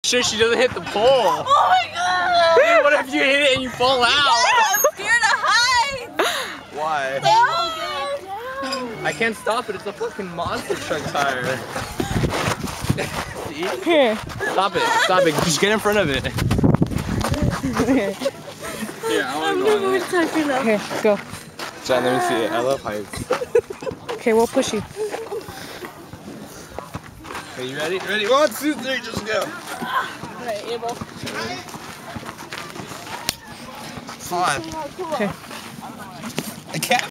Sure she doesn't hit the pole. Oh my god! Dude, what if you hit it and you fall out? I'm scared of heights! Why? Oh. I can't stop it. It's a fucking monster truck tire. See? Here. Stop it. Stop it. Just get in front of it. Yeah, I want to go on it. Here, go. Jenn, let me see it. I love heights. Okay, we'll push you. Okay, you ready? Ready? 1, 2, 3, just go. Alright, Abel. Come on. Okay. I can't